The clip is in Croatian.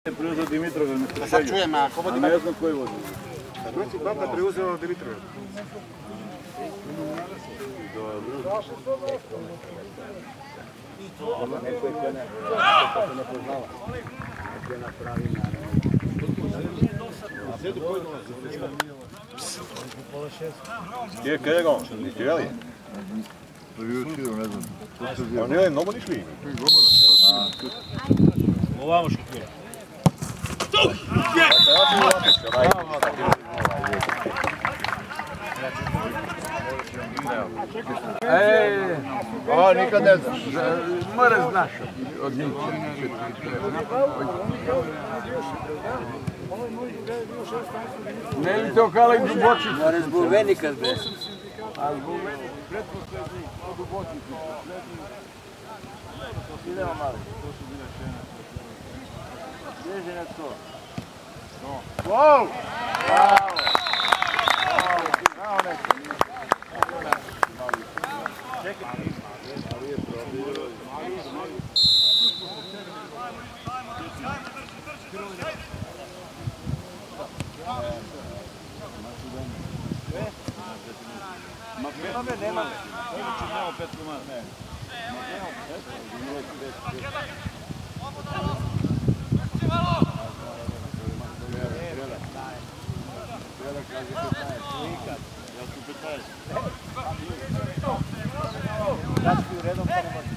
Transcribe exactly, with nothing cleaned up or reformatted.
Preuzeo Dimitrov, da sad čujem, a ko vodi? Ne znam koji vodi. Ruci Baba preuzeo Dimitrov. Dobro. Neko je ko ne poznava. Neko je na pravi način. Gdje je Kegon? Gdje je li? Ne znam. On je mnogo ni šli. Ovamo šutuje. Ej, a nikad ne znaš. Mora znaš od njih. Ne li to kala i dubočić? Mora zbog venika zbe. A zbog venika. Dubočić. Idemo malo. Bježi na to. Gol! Bravo! Bravo neko. Čekaj. Ma nema me, nema me. Nemamo pet komada. Ne. Dački u redom pa ne može.